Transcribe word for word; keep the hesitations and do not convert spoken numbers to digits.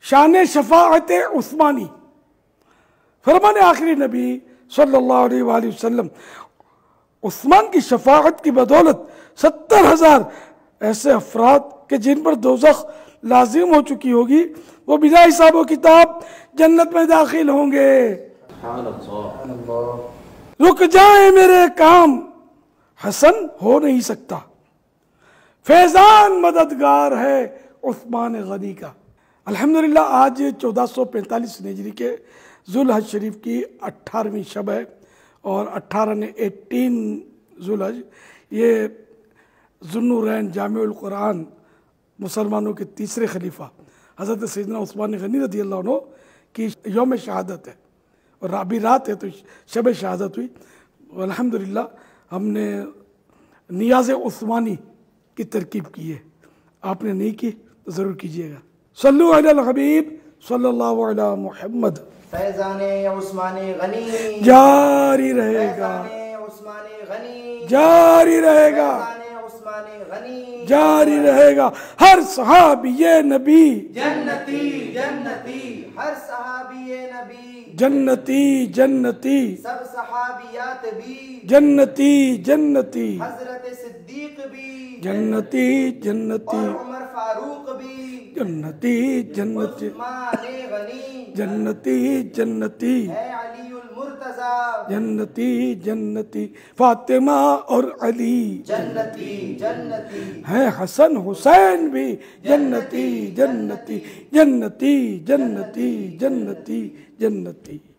शान शफाअत उस्मानी। फरमाने आखिरी नबी सल्लल्लाहु अलैहि वसल्लम, उस्मान की शफाअत की बदौलत सत्तर हजार ऐसे अफराद के जिन पर दोज़ख लाजिम हो चुकी होगी, वो बिना हिसाब व किताब जन्नत में दाखिल होंगे। रुक जाए मेरे काम, हसन हो नहीं सकता, फैजान मददगार है उस्मान गनी का। अल्हम्दुलिल्लाह आज चौदह सौ पैंतालीस हिजरी के जुल्हज शरीफ की अट्ठारहवीं शब है और अट्ठारह ने एटीन जुल्हज, ये ज़ुन्नूरैन जामिउल कुरान मुसलमानों के तीसरे खलीफा हज़रत सैयदना उस्मान गनी रज़ी अल्लाह अन्हु की यौम शहादत है और अभी रात है तो शब शहादत हुई। अल्हम्दुलिल्लाह हमने नियाज़ उस्मानी की तरकीब की है, आपने नहीं की तो ज़रूर कीजिएगा। सल्लु अलल हबीब सल्लल्लाहु अलैहि मुहम्मद। फैज़ाने उस्मानी गनी जारी रहेगा, उस्मानी गनी जारी रहेगा, उस्मानी गनी जारी रहेगा। हर सहाबी ये नबी जन्नती जन्नती, हर सहाबी ये नबी जन्नती जन्नती, सब सहाबियात भी जन्नती जन्नती, हजरत सिद्दीक भी जन्नती जन्नती, और उमर फारूक भी जन्नती जन्नती, उस्माने गनी जन्नती जन्नती, है अलीउल मुर्तज़ा जन्नती जन्नती, फातिमा और अली जन्नती जन्नती, है, हसन हुसैन भी जन्नती जन्नती, जन्नती जन्नती, जन्नती जन्नती।